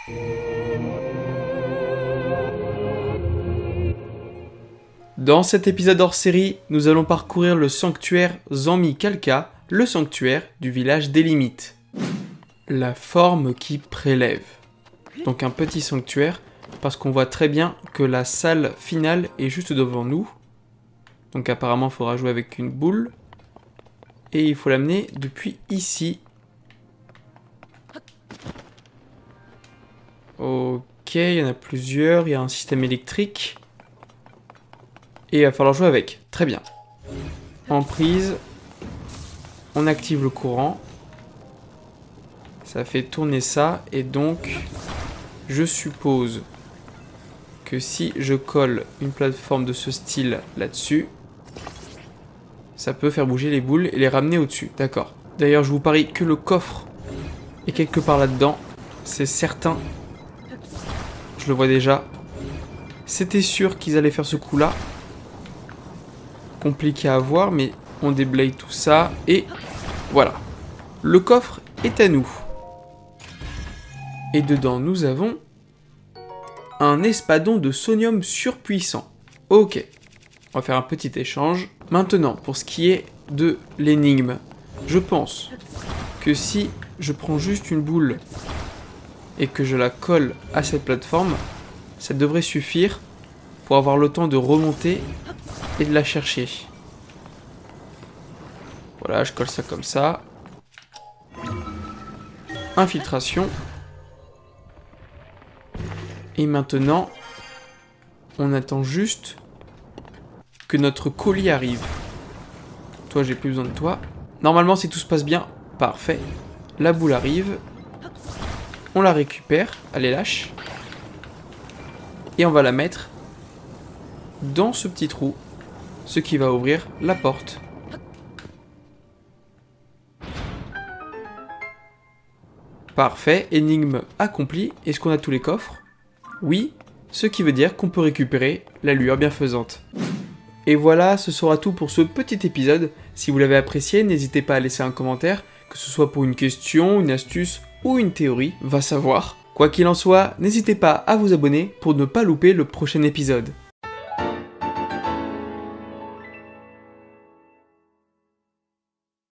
Dans cet épisode hors série, nous allons parcourir le sanctuaire Zanmi Kalka, le sanctuaire du village des limites. La forme qui prélève. Donc un petit sanctuaire, parce qu'on voit très bien que la salle finale est juste devant nous. Donc apparemment il faudra jouer avec une boule. Et il faut l'amener depuis ici. Ok, il y en a plusieurs, il y a un système électrique. Et il va falloir jouer avec. Très bien. En prise, on active le courant. Ça fait tourner ça. Et donc, je suppose que si je colle une plateforme de ce style là-dessus, ça peut faire bouger les boules et les ramener au-dessus. D'accord. D'ailleurs, je vous parie que le coffre est quelque part là-dedans. C'est certain. Je le vois déjà. C'était sûr qu'ils allaient faire ce coup-là. Compliqué à voir, mais on déblaye tout ça et voilà. Le coffre est à nous. Et dedans, nous avons un espadon de sonium surpuissant. Ok, on va faire un petit échange. Maintenant, pour ce qui est de l'énigme, je pense que si je prends juste une boule et que je la colle à cette plateforme, ça devrait suffire pour avoir le temps de remonter et de la chercher. Voilà, je colle ça comme ça. Infiltration. Et maintenant, on attend juste que notre colis arrive. Toi, j'ai plus besoin de toi. Normalement, si tout se passe bien, parfait. La boule arrive. On la récupère. Allez, lâche. Et on va la mettre dans ce petit trou. Ce qui va ouvrir la porte. Parfait, énigme accomplie. Est-ce qu'on a tous les coffres? Oui, ce qui veut dire qu'on peut récupérer la lueur bienfaisante. Et voilà, ce sera tout pour ce petit épisode. Si vous l'avez apprécié, n'hésitez pas à laisser un commentaire, que ce soit pour une question, une astuce ou une théorie, va savoir. Quoi qu'il en soit, n'hésitez pas à vous abonner pour ne pas louper le prochain épisode.